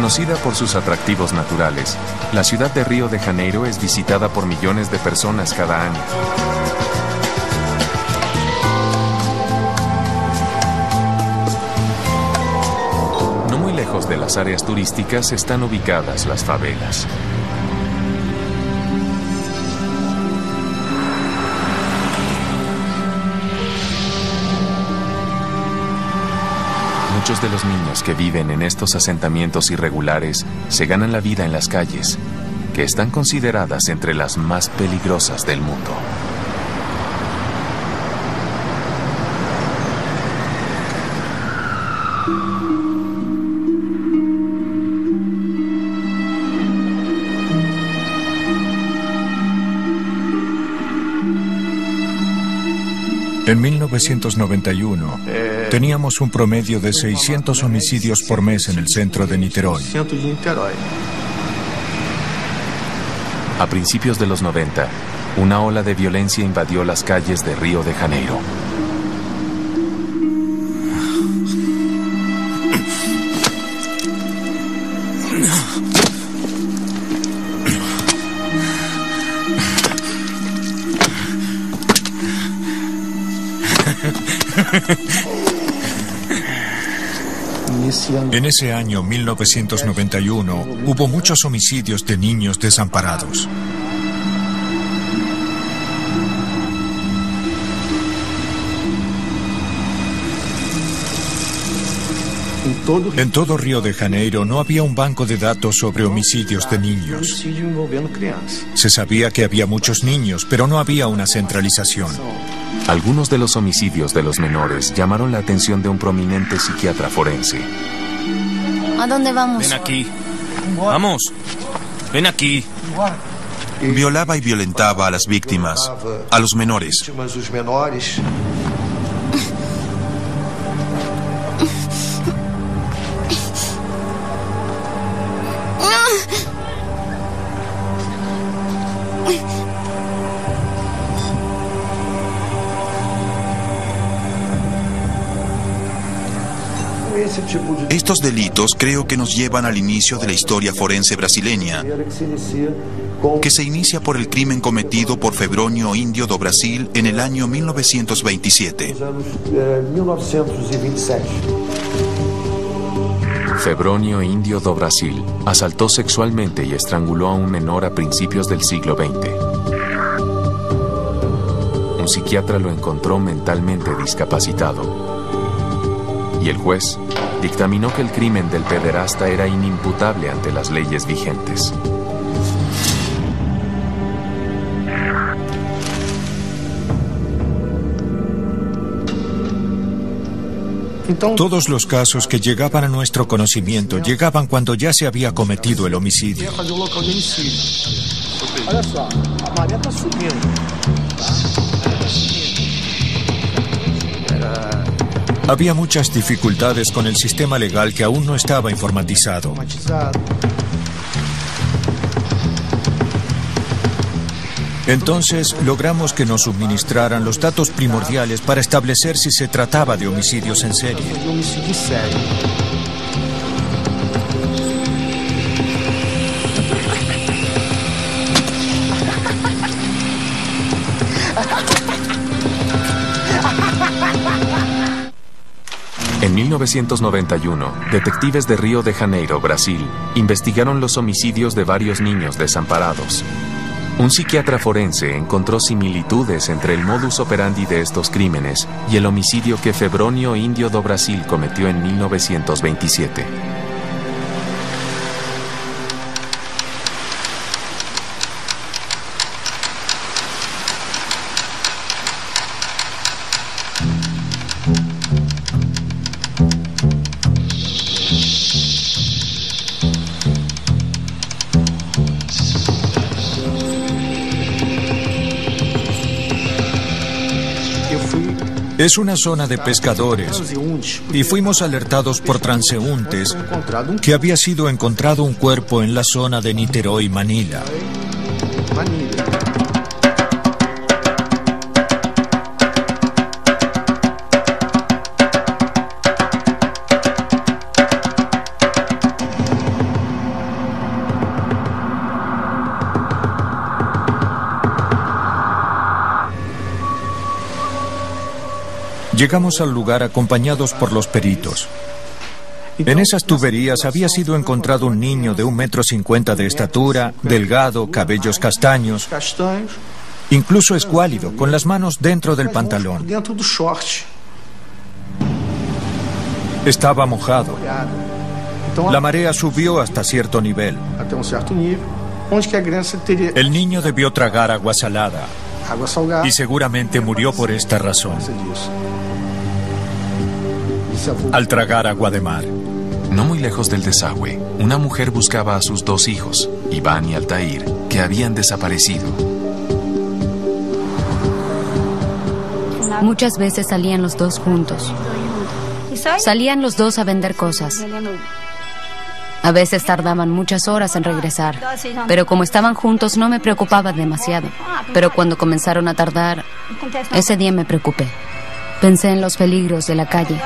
Conocida por sus atractivos naturales, la ciudad de Río de Janeiro es visitada por millones de personas cada año. No muy lejos de las áreas turísticas están ubicadas las favelas. Muchos de los niños que viven en estos asentamientos irregulares se ganan la vida en las calles, que están consideradas entre las más peligrosas del mundo. En 1991, teníamos un promedio de 600 homicidios por mes en el centro de Niterói. A principios de los 90, una ola de violencia invadió las calles de Río de Janeiro. En ese año, 1991, hubo muchos homicidios de niños desamparados. En todo Río de Janeiro no había un banco de datos sobre homicidios de niños. Se sabía que había muchos niños, pero no había una centralización. Algunos de los homicidios de los menores llamaron la atención de un prominente psiquiatra forense. ¿A dónde vamos? Ven aquí. Vamos. Ven aquí. Violaba y violentaba a las víctimas, a los menores. Estos delitos creo que nos llevan al inicio de la historia forense brasileña, que se inicia por el crimen cometido por Febrônio Índio do Brasil en el año 1927. Febrônio Índio do Brasil asaltó sexualmente y estranguló a un menor a principios del siglo XX. Un psiquiatra lo encontró mentalmente discapacitado. Y el juez dictaminó que el crimen del pederasta era inimputable ante las leyes vigentes. Todos los casos que llegaban a nuestro conocimiento llegaban cuando ya se había cometido el homicidio. Había muchas dificultades con el sistema legal que aún no estaba informatizado. Entonces logramos que nos suministraran los datos primordiales para establecer si se trataba de homicidios en serie. En 1991, detectives de Río de Janeiro, Brasil, investigaron los homicidios de varios niños desamparados. Un psiquiatra forense encontró similitudes entre el modus operandi de estos crímenes y el homicidio que Febrônio Índio do Brasil cometió en 1927. Es una zona de pescadores y fuimos alertados por transeúntes que había sido encontrado un cuerpo en la zona de Niterói, Manila. Llegamos al lugar acompañados por los peritos. En esas tuberías había sido encontrado un niño de 1,50 m de estatura, delgado, cabellos castaños, incluso escuálido, con las manos dentro del pantalón. Estaba mojado. La marea subió hasta cierto nivel. El niño debió tragar agua salada y seguramente murió por esta razón. Al tragar agua de mar. No muy lejos del desagüe, una mujer buscaba a sus 2 hijos, Iván y Altair, que habían desaparecido. Muchas veces salían los dos juntos. Salían los dos a vender cosas. A veces tardaban muchas horas en regresar, pero como estaban juntos no me preocupaba demasiado. Pero cuando comenzaron a tardar, ese día me preocupé. Pensé en los peligros de la calle.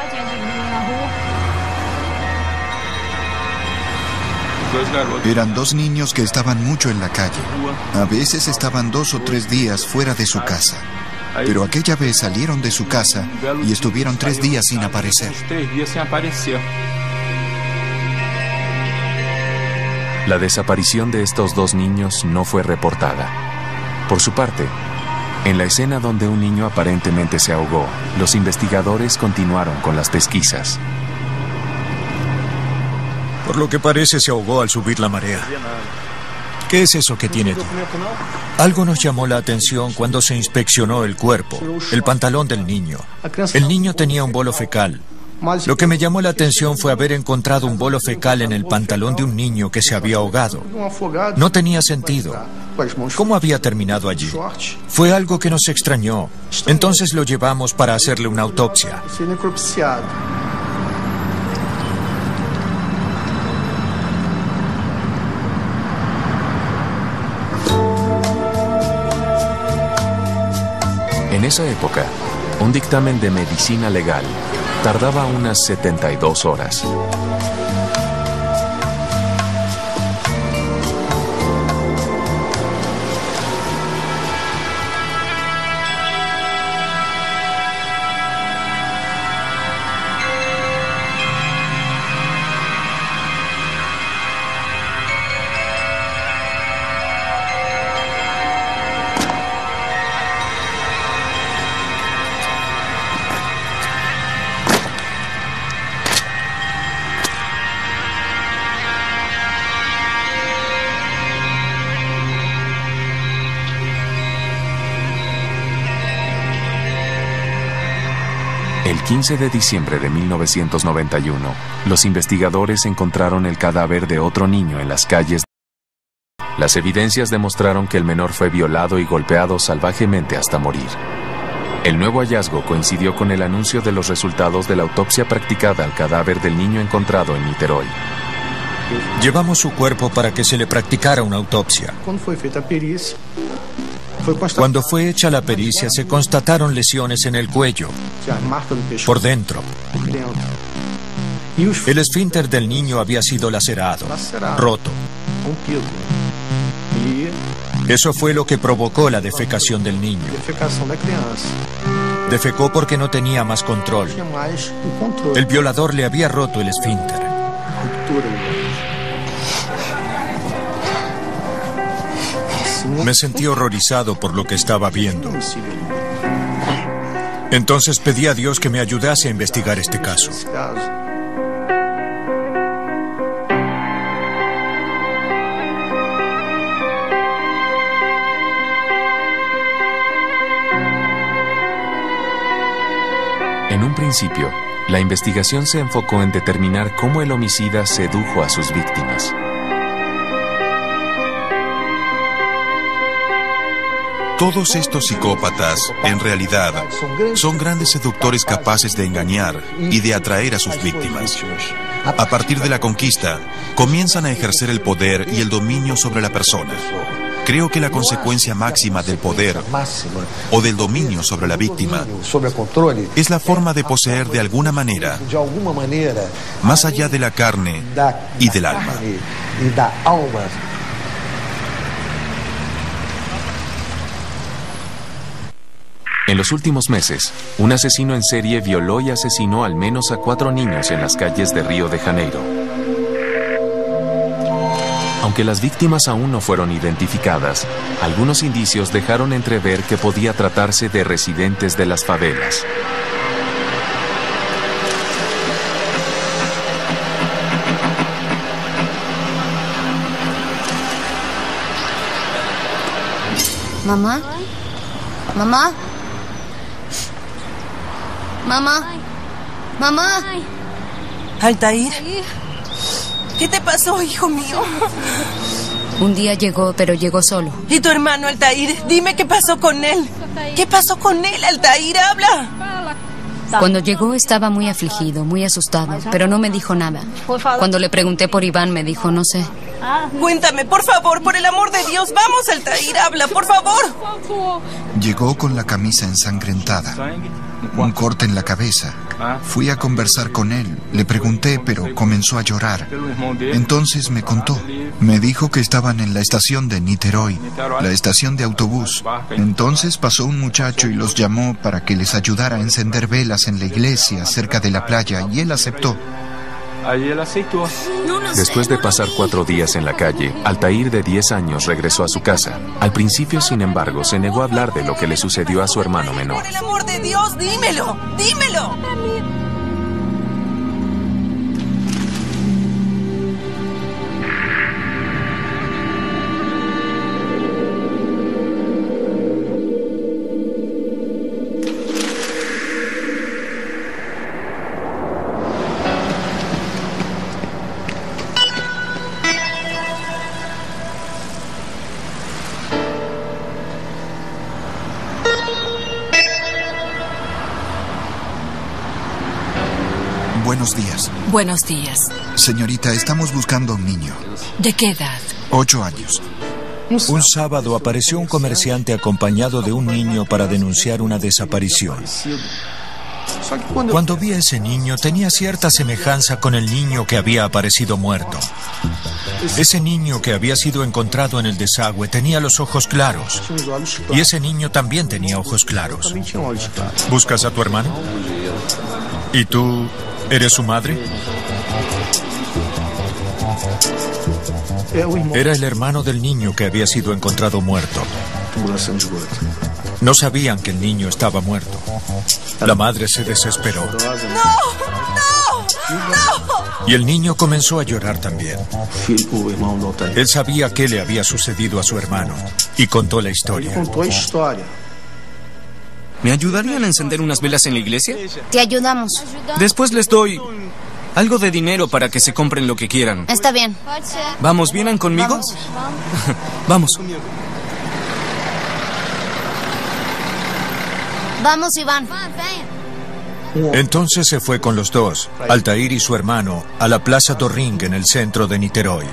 Eran 2 niños que estaban mucho en la calle. A veces estaban 2 o 3 días fuera de su casa. Pero aquella vez salieron de su casa y estuvieron 3 días sin aparecer. La desaparición de estos 2 niños no fue reportada. Por su parte, en la escena donde un niño aparentemente se ahogó, los investigadores continuaron con las pesquisas. Por lo que parece, se ahogó al subir la marea. ¿Qué es eso que tiene allí? Algo nos llamó la atención cuando se inspeccionó el cuerpo, el pantalón del niño. El niño tenía un bolo fecal. Lo que me llamó la atención fue haber encontrado un bolo fecal en el pantalón de un niño que se había ahogado. No tenía sentido. ¿Cómo había terminado allí? Fue algo que nos extrañó. Entonces lo llevamos para hacerle una autopsia. En esa época, un dictamen de medicina legal tardaba unas 72 horas. El 15 de diciembre de 1991, los investigadores encontraron el cadáver de otro niño en las calles. Las evidencias demostraron que el menor fue violado y golpeado salvajemente hasta morir. El nuevo hallazgo coincidió con el anuncio de los resultados de la autopsia practicada al cadáver del niño encontrado en Niterói. Llevamos su cuerpo para que se le practicara una autopsia. Cuando fue hecha la pericia, se constataron lesiones en el cuello, por dentro. El esfínter del niño había sido lacerado, roto. Eso fue lo que provocó la defecación del niño. Defecó porque no tenía más control. El violador le había roto el esfínter. Me sentí horrorizado por lo que estaba viendo. Entonces pedí a Dios que me ayudase a investigar este caso. En un principio, la investigación se enfocó en determinar cómo el homicida sedujo a sus víctimas. Todos estos psicópatas, en realidad, son grandes seductores capaces de engañar y de atraer a sus víctimas. A partir de la conquista, comienzan a ejercer el poder y el dominio sobre la persona. Creo que la consecuencia máxima del poder o del dominio sobre la víctima es la forma de poseer de alguna manera, más allá de la carne y del alma. En los últimos meses, un asesino en serie violó y asesinó al menos a 4 niños en las calles de Río de Janeiro. Aunque las víctimas aún no fueron identificadas, algunos indicios dejaron entrever que podía tratarse de residentes de las favelas. ¿Mamá? ¿Mamá? ¿Mamá? ¿Mamá? Altair, ¿qué te pasó, hijo mío? Un día llegó, pero llegó solo. ¿Y tu hermano, Altair? Dime qué pasó con él. ¿Qué pasó con él, Altair? ¡Habla! Cuando llegó estaba muy afligido, muy asustado, pero no me dijo nada. Cuando le pregunté por Iván, me dijo, no sé. Cuéntame, por favor, por el amor de Dios. Vamos, Altair, habla, por favor. Llegó con la camisa ensangrentada, un corte en la cabeza. Fui a conversar con él, le pregunté, pero comenzó a llorar. Entonces me contó. Me dijo que estaban en la estación de Niterói, la estación de autobús. Entonces pasó un muchacho y los llamó para que les ayudara a encender velas en la iglesia cerca de la playa, y él aceptó. Después de pasar 4 días en la calle, Altair, de 10 años, regresó a su casa. Al principio, sin embargo, se negó a hablar de lo que le sucedió a su hermano menor. Por el amor de Dios, dímelo, dímelo. Buenos días. Buenos días. Señorita, estamos buscando a un niño. ¿De qué edad? 8 años. Un sábado apareció un comerciante acompañado de un niño para denunciar una desaparición. Cuando vi a ese niño, tenía cierta semejanza con el niño que había aparecido muerto. Ese niño que había sido encontrado en el desagüe tenía los ojos claros. Y ese niño también tenía ojos claros. ¿Buscas a tu hermano? ¿Y tú eres su madre? Era el hermano del niño que había sido encontrado muerto. No sabían que el niño estaba muerto. La madre se desesperó. Y el niño comenzó a llorar también. Él sabía qué le había sucedido a su hermano y contó la historia. ¿Me ayudarían a encender unas velas en la iglesia? Te ayudamos. Después les doy algo de dinero para que se compren lo que quieran. Está bien. Vamos, ¿vienen conmigo? Vamos. Vamos, Iván. Entonces se fue con los dos, Altair y su hermano, a la Plaza do Ring en el centro de Niterói.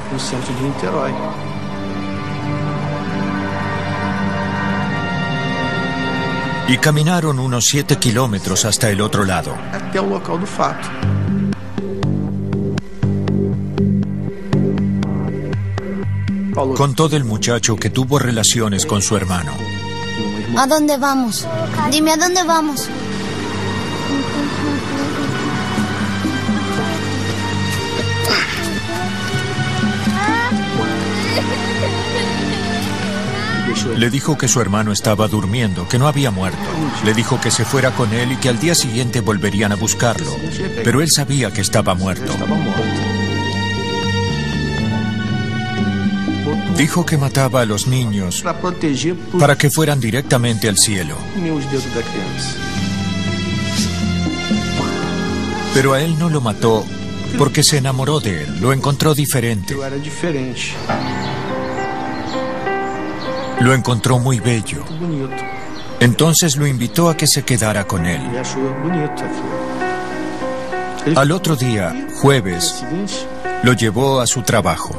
Y caminaron unos 7 kilómetros hasta el otro lado. Contó del muchacho que tuvo relaciones con su hermano. ¿A dónde vamos? Dime, ¿a dónde vamos? Le dijo que su hermano estaba durmiendo, que no había muerto. Le dijo que se fuera con él y que al día siguiente volverían a buscarlo. Pero él sabía que estaba muerto. Dijo que mataba a los niños para que fueran directamente al cielo. Pero a él no lo mató porque se enamoró de él, lo encontró diferente. Lo encontró muy bello. Entonces lo invitó a que se quedara con él. Al otro día, jueves, lo llevó a su trabajo.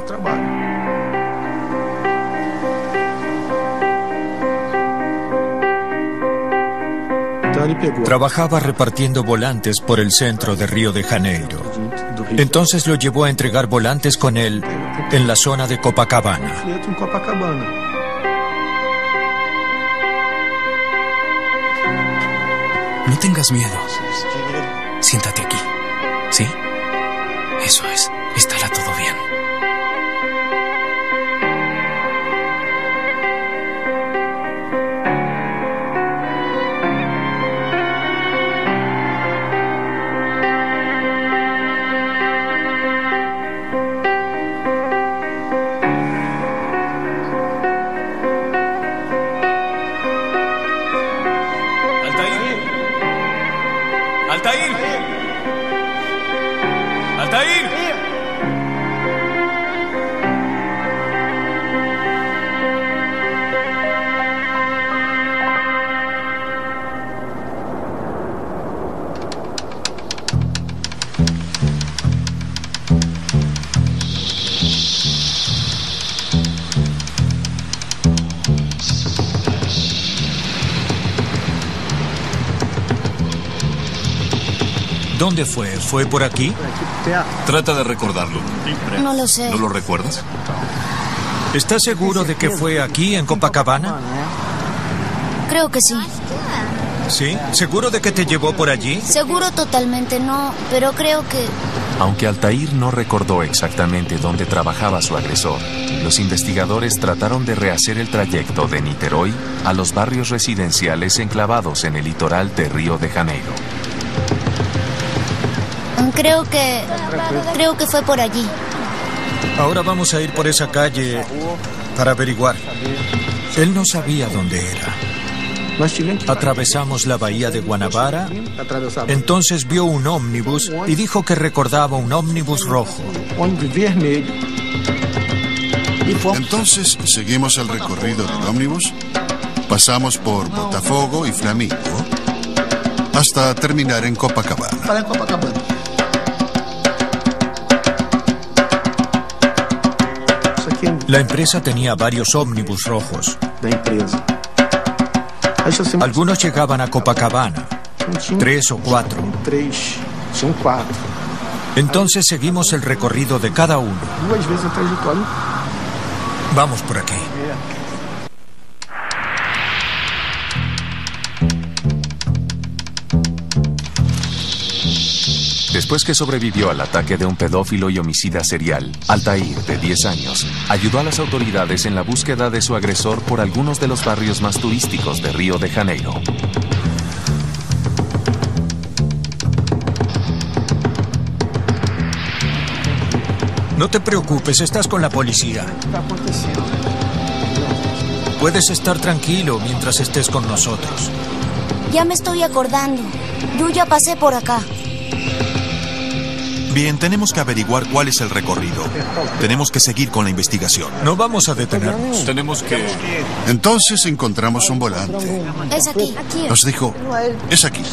Trabajaba repartiendo volantes por el centro de Río de Janeiro. Entonces lo llevó a entregar volantes con él en la zona de Copacabana. No tengas miedo. Siéntate aquí. ¿Sí? Eso es. Estará todo bien. ¡Altair! ¡Altair! ¿Dónde fue? ¿Fue por aquí? Trata de recordarlo. No lo sé. ¿No lo recuerdas? ¿Estás seguro de que fue aquí, en Copacabana? Creo que sí. ¿Sí? ¿Seguro de que te llevó por allí? Seguro totalmente no, pero creo que... Aunque Altair no recordó exactamente dónde trabajaba su agresor, los investigadores trataron de rehacer el trayecto de Niterói a los barrios residenciales enclavados en el litoral de Río de Janeiro. Creo que fue por allí. Ahora vamos a ir por esa calle para averiguar. Él no sabía dónde era. Atravesamos la bahía de Guanabara. Entonces vio un ómnibus y dijo que recordaba un ómnibus rojo. Entonces seguimos el recorrido del ómnibus. Pasamos por Botafogo y Flamingo hasta terminar en Copacabana. La empresa tenía varios ómnibus rojos. Algunos llegaban a Copacabana, 3 o 4. Entonces seguimos el recorrido de cada uno. Vamos por aquí. Después que sobrevivió al ataque de un pedófilo y homicida serial, Altair, de 10 años, ayudó a las autoridades en la búsqueda de su agresor por algunos de los barrios más turísticos de Río de Janeiro. No te preocupes, estás con la policía. Puedes estar tranquilo mientras estés con nosotros. Ya me estoy acordando. Yo ya pasé por acá. Bien, tenemos que averiguar cuál es el recorrido. Tenemos que seguir con la investigación. No vamos a detenernos. Tenemos que... Entonces encontramos un volante. Es aquí. Nos dijo, es aquí.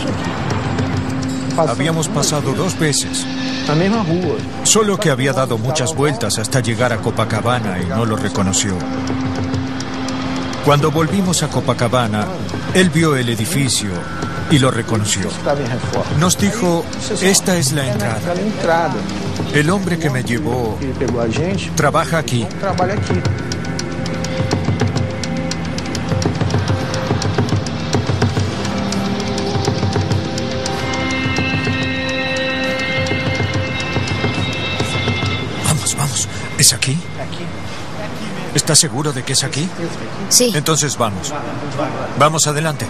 Habíamos pasado 2 veces. Solo que había dado muchas vueltas hasta llegar a Copacabana y no lo reconoció. Cuando volvimos a Copacabana, él vio el edificio y lo reconoció. Nos dijo, esta es la entrada. El hombre que me llevó trabaja aquí. Vamos. ¿Es aquí? ¿Estás seguro de que es aquí? Sí. Entonces vamos. Vamos adelante.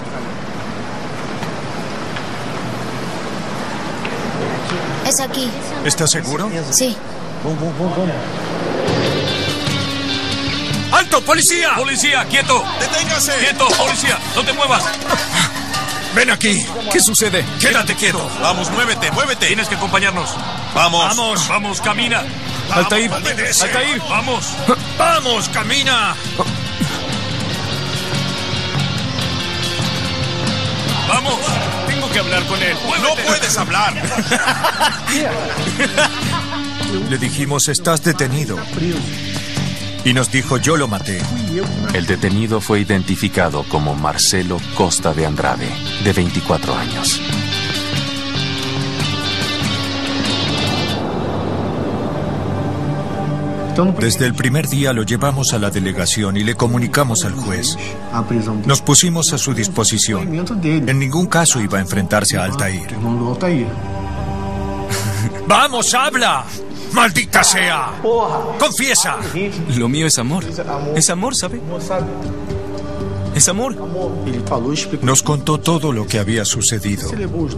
Es aquí. ¿Estás seguro? Sí. ¡Alto, policía! ¡Policía, quieto! ¡Deténgase! ¡Quieto, policía! ¡No te muevas! Ven aquí. ¿Qué sucede? ¡Quédate quieto! Vamos, muévete. Tienes que acompañarnos. Vamos. Vamos, camina. Altair, Altair, vamos. ¡Vamos, camina! Vamos. Tengo que hablar con él. No puedes hablar. Le dijimos, estás detenido. Y nos dijo, yo lo maté. El detenido fue identificado como Marcelo Costa de Andrade, de 24 años. Desde el primer día lo llevamos a la delegación y le comunicamos al juez. Nos pusimos a su disposición. En ningún caso iba a enfrentarse a Altair. ¡Vamos, habla! ¡Maldita sea! ¡Confiesa! Lo mío es amor. Es amor, ¿sabe? Es amor. Nos contó todo lo que había sucedido.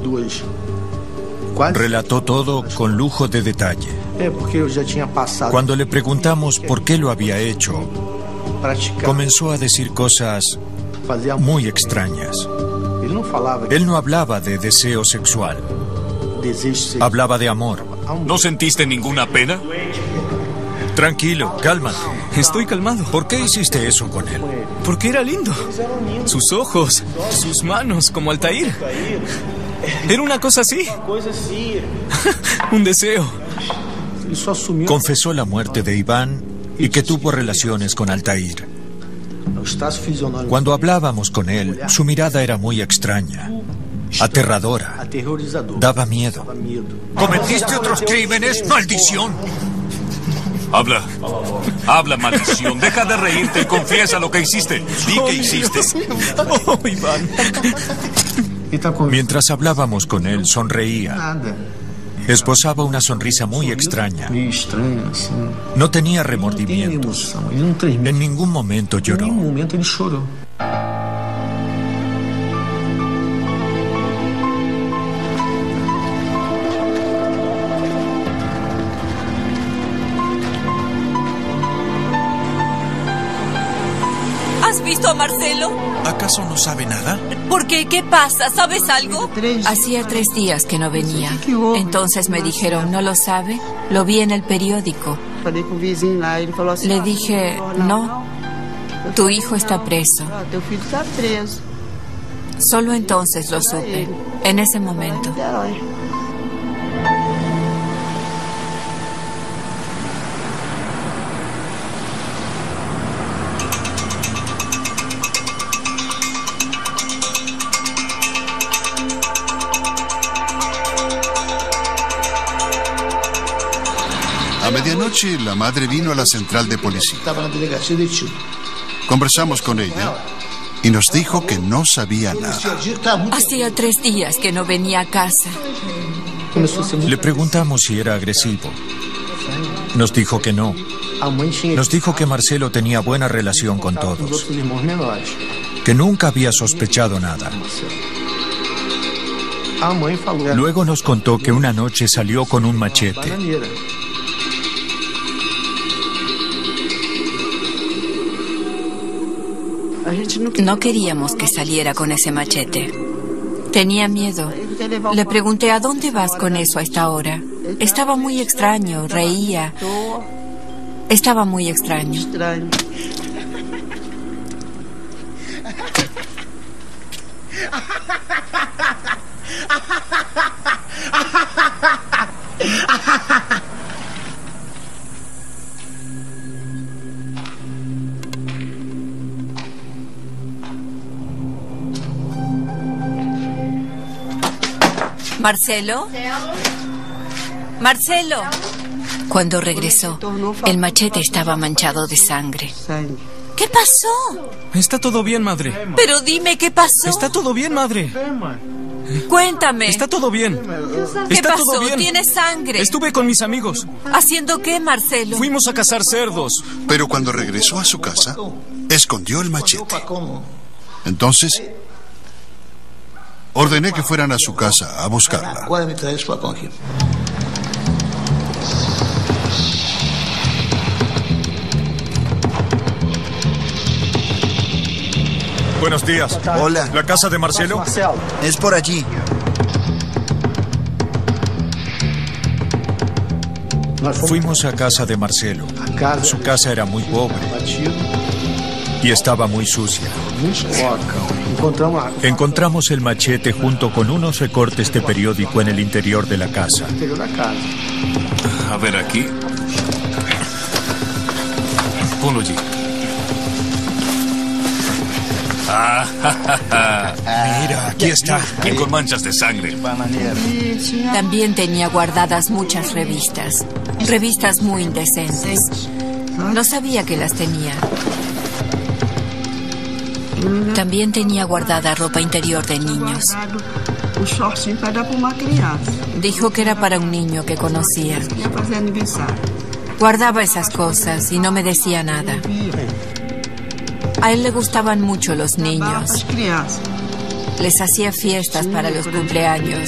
Relató todo con lujo de detalle. Cuando le preguntamos por qué lo había hecho, comenzó a decir cosas muy extrañas. Él no hablaba de deseo sexual. Hablaba de amor. ¿No sentiste ninguna pena? Tranquilo, cálmate. Estoy calmado. ¿Por qué hiciste eso con él? Porque era lindo. Sus ojos, sus manos, como Altair. Era una cosa así. Un deseo. Confesó la muerte de Iván y que tuvo relaciones con Altair. Cuando hablábamos con él, su mirada era muy extraña, aterradora. Daba miedo. ¿Cometiste otros crímenes? ¡Maldición! Habla. Habla, maldición. Deja de reírte y confiesa lo que hiciste. Di que hiciste. Oh, Iván. Mientras hablábamos con él, sonreía. Esbozaba una sonrisa muy extraña. No tenía remordimientos. En ningún momento lloró. ¿Has visto a Marcelo? ¿Acaso no sabe nada? ¿Por qué? ¿Qué pasa? ¿Sabes algo? Hacía 3 días que no venía. Entonces me dijeron, ¿no lo sabe? Lo vi en el periódico. Le dije, no, tu hijo está preso. Solo entonces lo supe, en ese momento. A medianoche, la madre vino a la central de policía. Conversamos con ella y nos dijo que no sabía nada. Hacía 3 días que no venía a casa. Le preguntamos si era agresivo. Nos dijo que no. Nos dijo que Marcelo tenía buena relación con todos, que nunca había sospechado nada. Luego nos contó que una noche salió con un machete. No queríamos que saliera con ese machete. Tenía miedo. Le pregunté, ¿a dónde vas con eso a esta hora? Estaba muy extraño, reía. Estaba muy extraño. ¿Marcelo? ¡Marcelo! Cuando regresó, el machete estaba manchado de sangre. ¿Qué pasó? Está todo bien, madre. Pero dime, ¿qué pasó? Está todo bien, madre. Cuéntame. Está todo bien. ¿Qué Está pasó? todo bien. ¿Tienes sangre? Estuve con mis amigos. ¿Haciendo qué, Marcelo? Fuimos a cazar cerdos. Pero cuando regresó a su casa, escondió el machete. Entonces, ordené que fueran a su casa a buscarla. Buenos días. Hola. ¿La casa de Marcelo? Es por allí. Fuimos a casa de Marcelo. Su casa era muy pobre y estaba muy sucia. Encontramos el machete junto con unos recortes de periódico en el interior de la casa. A ver aquí. Ponlo allí. Mira, aquí está. Y con manchas de sangre. También tenía guardadas muchas revistas. Revistas muy indecentes. No sabía que las tenía. También tenía guardada ropa interior de niños. Dijo que era para un niño que conocía. Guardaba esas cosas y no me decía nada. A él le gustaban mucho los niños. Les hacía fiestas para los cumpleaños.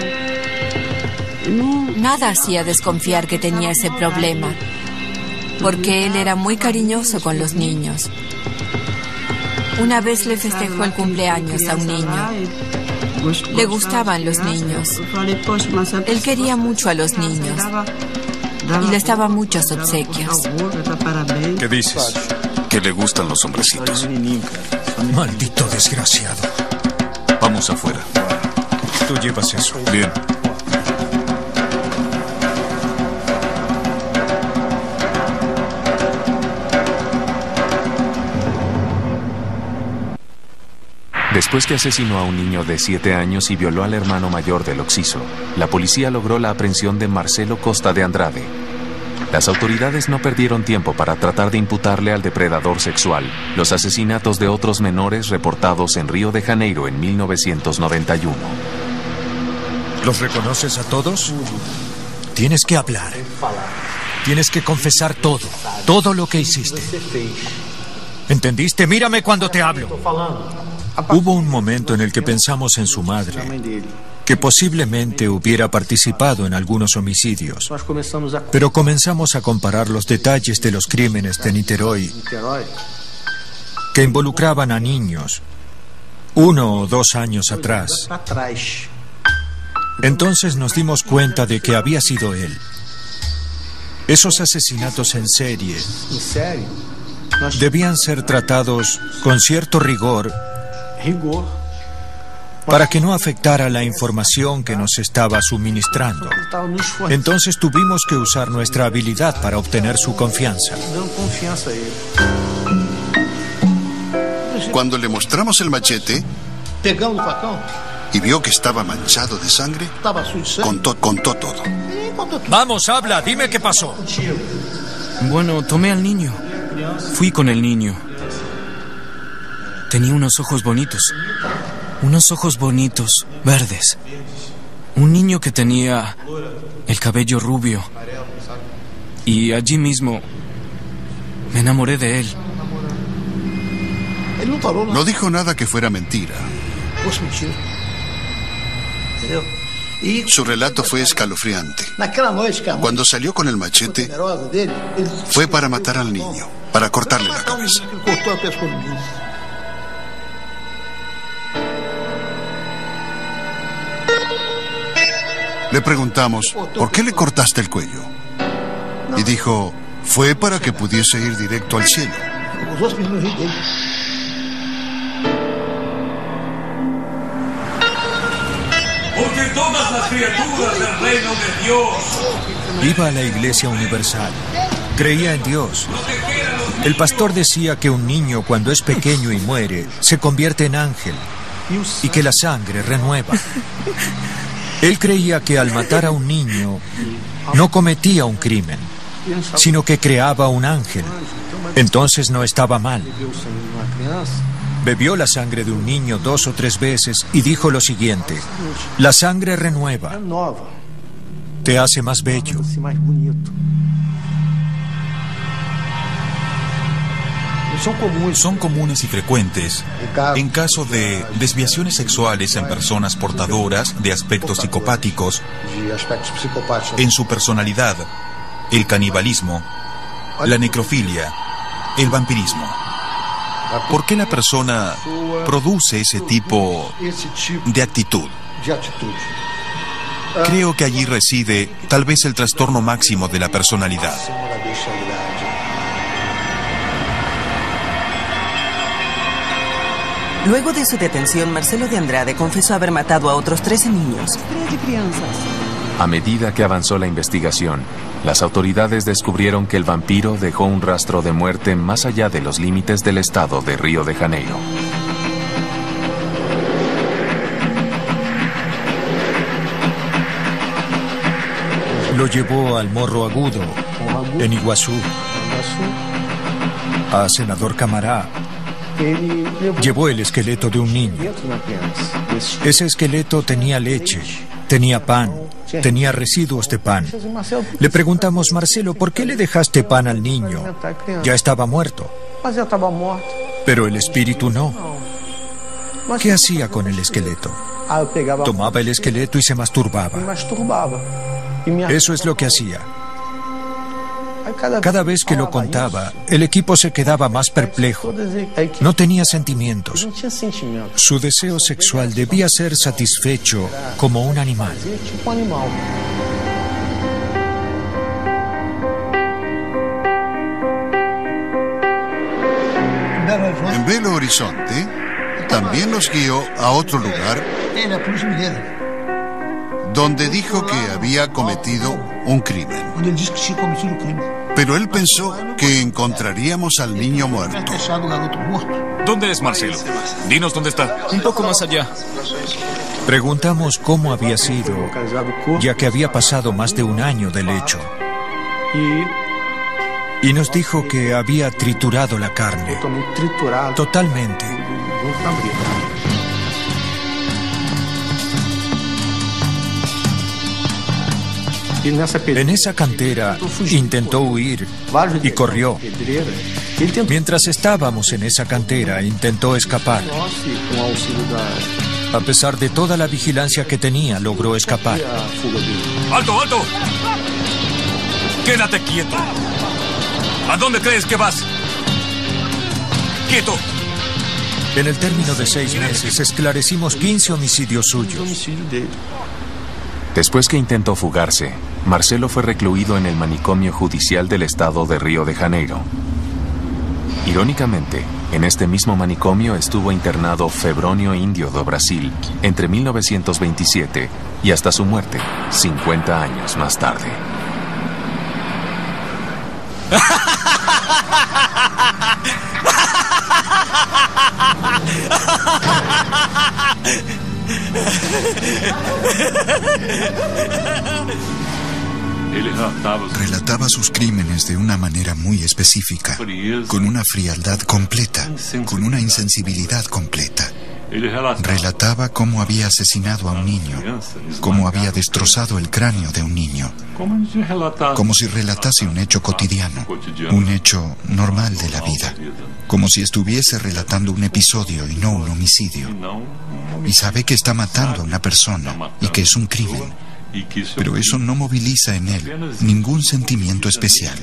Nada hacía desconfiar que tenía ese problema, porque él era muy cariñoso con los niños. Una vez le festejó el cumpleaños a un niño. Le gustaban los niños. Él quería mucho a los niños y les daba muchos obsequios. ¿Qué dices? Que le gustan los hombrecitos. Maldito desgraciado. Vamos afuera. Tú llevas eso. Bien. Después que asesinó a un niño de 7 años y violó al hermano mayor del occiso, la policía logró la aprehensión de Marcelo Costa de Andrade. Las autoridades no perdieron tiempo para tratar de imputarle al depredador sexual los asesinatos de otros menores reportados en Río de Janeiro en 1991. ¿Los reconoces a todos? Tienes que hablar. Tienes que confesar todo lo que hiciste. ¿Entendiste? Mírame cuando te hablo. Hubo un momento en el que pensamos en su madre, que posiblemente hubiera participado en algunos homicidios, pero comenzamos a comparar los detalles de los crímenes de Niterói que involucraban a niños 1 o 2 años atrás. Entonces nos dimos cuenta de que había sido él. Esos asesinatos en serie debían ser tratados con cierto rigor para que no afectara la información que nos estaba suministrando. Entonces tuvimos que usar nuestra habilidad para obtener su confianza. Cuando le mostramos el machete y vio que estaba manchado de sangre, contó todo. Vamos, habla, dime qué pasó. Bueno, tomé al niño. Fui con el niño. Tenía unos ojos bonitos. Unos ojos bonitos, verdes. Un niño que tenía el cabello rubio. Y allí mismo me enamoré de él. No dijo nada que fuera mentira. Su relato fue escalofriante. Cuando salió con el machete, fue para matar al niño, para cortarle la cabeza. Le preguntamos, ¿por qué le cortaste el cuello? Y dijo, fue para que pudiese ir directo al cielo. Porque todas las criaturas del reino de Dios. Iba a la Iglesia Universal. Creía en Dios. El pastor decía que un niño cuando es pequeño y muere, se convierte en ángel y que la sangre renueva. Él creía que al matar a un niño no cometía un crimen, sino que creaba un ángel. Entonces no estaba mal. Bebió la sangre de un niño 2 o 3 veces y dijo lo siguiente: la sangre renueva, te hace más bello. Son comunes y frecuentes en caso de desviaciones sexuales en personas portadoras de aspectos psicopáticos en su personalidad, el canibalismo, la necrofilia, el vampirismo. ¿Por qué la persona produce ese tipo de actitud? Creo que allí reside tal vez el trastorno máximo de la personalidad. Luego de su detención, Marcelo de Andrade confesó haber matado a otros 13 niños. A medida que avanzó la investigación, las autoridades descubrieron que el vampiro dejó un rastro de muerte más allá de los límites del estado de Río de Janeiro. Lo llevó al Morro Agudo, en Iguazú. a senador Camará, llevó el esqueleto de un niño. Ese esqueleto tenía leche, tenía pan, tenía residuos de pan. Le preguntamos, Marcelo, ¿por qué le dejaste pan al niño? Ya estaba muerto. Pero el espíritu no. ¿Qué hacía con el esqueleto? Tomaba el esqueleto y se masturbaba. Eso es lo que hacía. Cada vez que lo contaba, el equipo se quedaba más perplejo. No tenía sentimientos. Su deseo sexual debía ser satisfecho como un animal. En Belo Horizonte, también nos guió a otro lugar donde dijo que había cometido un crimen. Pero él pensó que encontraríamos al niño muerto. ¿Dónde es Marcelo? Dinos dónde está. Un poco más allá. Preguntamos cómo había sido, ya que había pasado más de un año del hecho. Y nos dijo que había triturado la carne. Totalmente. En esa cantera intentó huir y corrió. Mientras estábamos en esa cantera, intentó escapar. A pesar de toda la vigilancia que tenía, logró escapar. ¡Alto, alto! ¡Quédate quieto! ¿A dónde crees que vas? ¡Quieto! En el término de 6 meses, esclarecimos 15 homicidios suyos. Después que intentó fugarse, Marcelo fue recluido en el manicomio judicial del estado de Río de Janeiro. Irónicamente, en este mismo manicomio estuvo internado Febrônio Índio do Brasil entre 1927 y hasta su muerte, 50 años más tarde. Relataba sus crímenes de una manera muy específica, con una frialdad completa, con una insensibilidad completa. Relataba cómo había asesinado a un niño, cómo había destrozado el cráneo de un niño, como si relatase un hecho cotidiano, un hecho normal de la vida, como si estuviese relatando un episodio y no un homicidio. Y sabe que está matando a una persona y que es un crimen, pero eso no moviliza en él ningún sentimiento especial.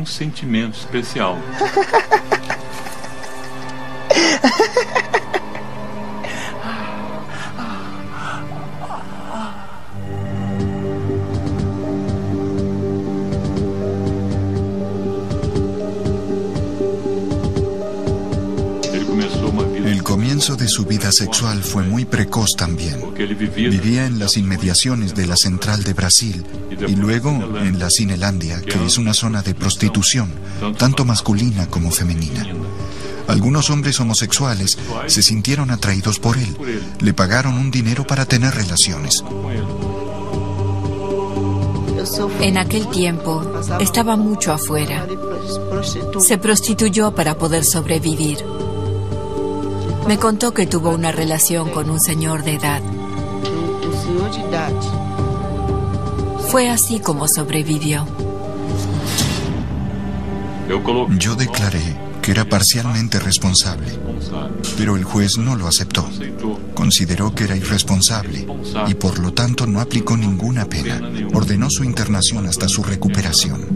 El comienzo de su vida sexual fue muy precoz también. Vivía en las inmediaciones de la central de Brasil y luego en la Cinelândia, que es una zona de prostitución, tanto masculina como femenina. Algunos hombres homosexuales se sintieron atraídos por él. Le pagaron un dinero para tener relaciones. En aquel tiempo estaba mucho afuera. Se prostituyó para poder sobrevivir. Me contó que tuvo una relación con un señor de edad. Fue así como sobrevivió. Yo declaré que era parcialmente responsable, pero el juez no lo aceptó. Consideró que era irresponsable y por lo tanto no aplicó ninguna pena. Ordenó su internación hasta su recuperación.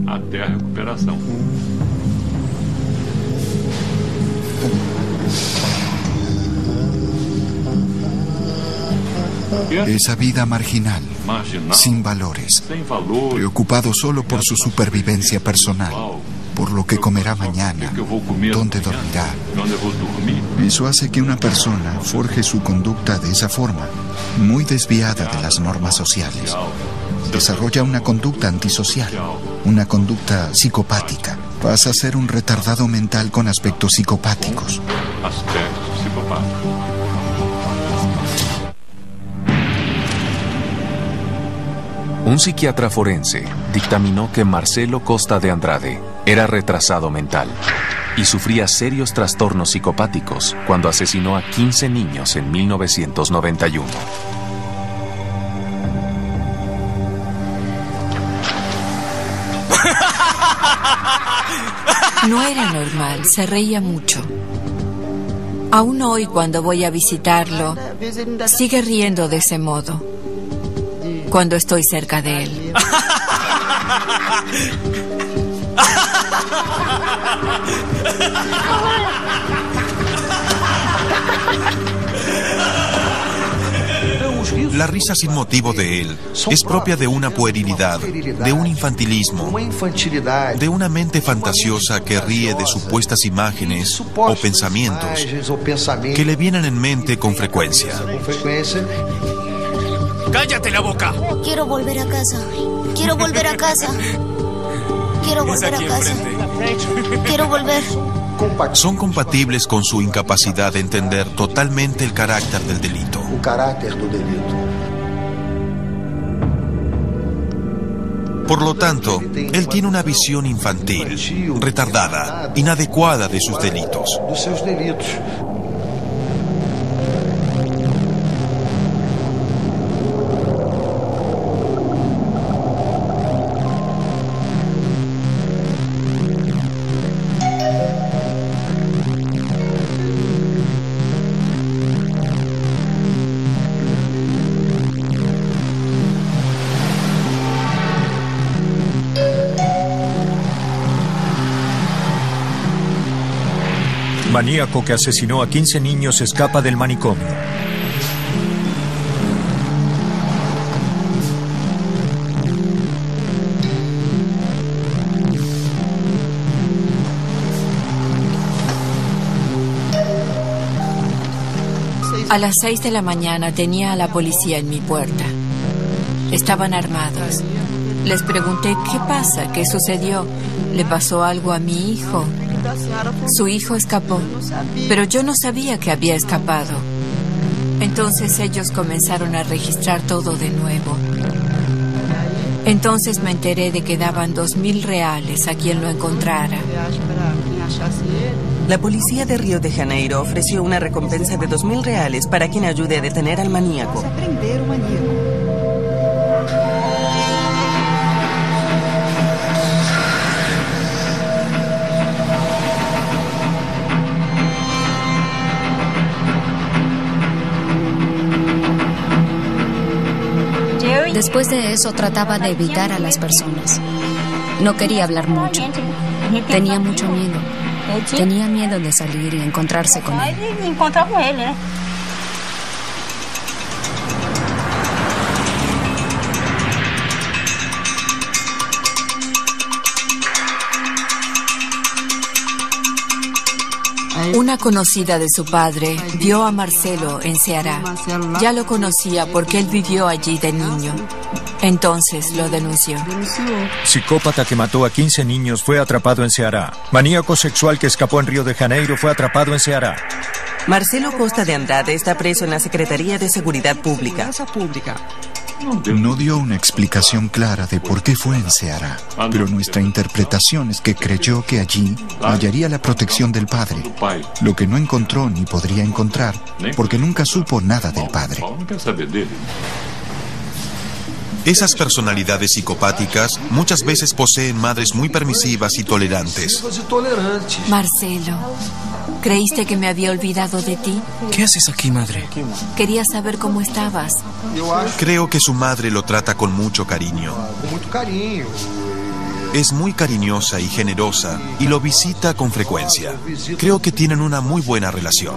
Esa vida marginal, sin valores, preocupado solo por su supervivencia personal, por lo que comerá mañana, dónde dormirá. Eso hace que una persona forje su conducta de esa forma, muy desviada de las normas sociales. Desarrolla una conducta antisocial, una conducta psicopática. Pasa a ser un retardado mental con aspectos psicopáticos. Un psiquiatra forense dictaminó que Marcelo Costa de Andrade era retrasado mental y sufría serios trastornos psicopáticos cuando asesinó a 15 niños en 1991. No era normal, se reía mucho. Aún hoy, cuando voy a visitarlo, sigue riendo de ese modo, cuando estoy cerca de él. La risa sin motivo de él es propia de una puerilidad, de un infantilismo, de una mente fantasiosa que ríe de supuestas imágenes o pensamientos que le vienen en mente con frecuencia. ¡Cállate la boca! Quiero volver a casa. Quiero volver a casa. Quiero volver a casa. Quiero volver. Son compatibles con su incapacidad de entender totalmente el carácter del delito. Por lo tanto, él tiene una visión infantil, retardada, inadecuada de sus delitos. Maníaco que asesinó a 15 niños escapa del manicomio. A las 6 de la mañana tenía a la policía en mi puerta. Estaban armados. Les pregunté, ¿qué pasa? ¿Qué sucedió? ¿Le pasó algo a mi hijo? Su hijo escapó, pero yo no sabía que había escapado. Entonces ellos comenzaron a registrar todo de nuevo. Entonces me enteré de que daban 2.000 reales a quien lo encontrara. La policía de Río de Janeiro ofreció una recompensa de 2.000 reales para quien ayude a detener al maníaco. Después de eso trataba de evitar a las personas. No quería hablar mucho. Tenía mucho miedo. Tenía miedo de salir y encontrarse con él. Una conocida de su padre vio a Marcelo en Ceará. Ya lo conocía porque él vivió allí de niño. Entonces lo denunció. Psicópata que mató a 15 niños fue atrapado en Ceará. Maníaco sexual que escapó en Río de Janeiro fue atrapado en Ceará. Marcelo Costa de Andrade está preso en la Secretaría de Seguridad Pública. No dio una explicación clara de por qué fue en Ceará, pero nuestra interpretación es que creyó que allí hallaría la protección del padre, lo que no encontró ni podría encontrar, porque nunca supo nada del padre. Esas personalidades psicopáticas muchas veces poseen madres muy permisivas y tolerantes. Marcelo, ¿creíste que me había olvidado de ti? ¿Qué haces aquí, madre? Quería saber cómo estabas. Creo que su madre lo trata con mucho cariño. Es muy cariñosa y generosa y lo visita con frecuencia. Creo que tienen una muy buena relación.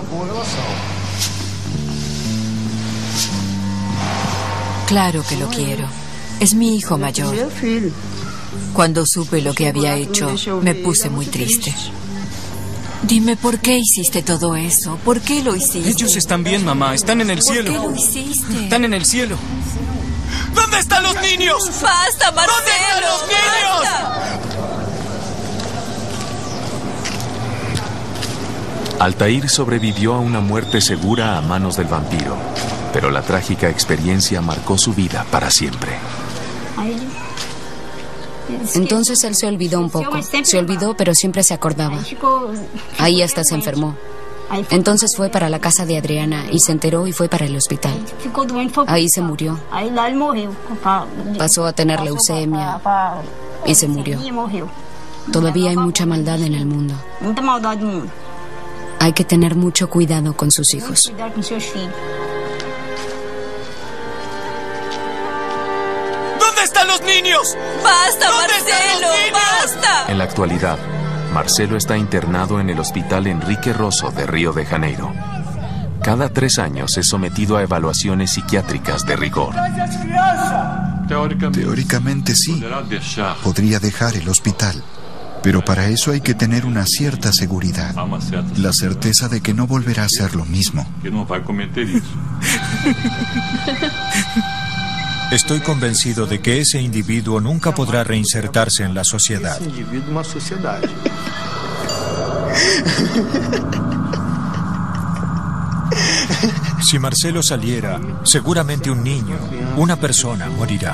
Claro que lo quiero. Es mi hijo mayor. Cuando supe lo que había hecho, me puse muy triste. Dime, ¿por qué hiciste todo eso? ¿Por qué lo hiciste? Ellos están bien, mamá. Están en el cielo. ¿Por qué lo hiciste? Están en el cielo. ¿Dónde están los niños? ¡Basta, Marcelo! ¿Dónde están los niños? ¡Basta! Altair sobrevivió a una muerte segura a manos del vampiro, pero la trágica experiencia marcó su vida para siempre. Entonces él se olvidó un poco. Se olvidó, pero siempre se acordaba. Ahí hasta se enfermó. Entonces fue para la casa de Adriana y se enteró y fue para el hospital. Ahí se murió. Pasó a tener leucemia y se murió. Todavía hay mucha maldad en el mundo. Hay que tener mucho cuidado con sus hijos. ¿Dónde están los niños? ¡Basta, Marcelo! ¡Basta! En la actualidad, Marcelo está internado en el Hospital Enrique Rosso de Río de Janeiro. Cada 3 años es sometido a evaluaciones psiquiátricas de rigor. Teóricamente sí, podría dejar el hospital. Pero para eso hay que tener una cierta seguridad. La certeza de que no volverá a ser lo mismo. Estoy convencido de que ese individuo nunca podrá reinsertarse en la sociedad. Si Marcelo saliera, seguramente un niño, una persona, morirá.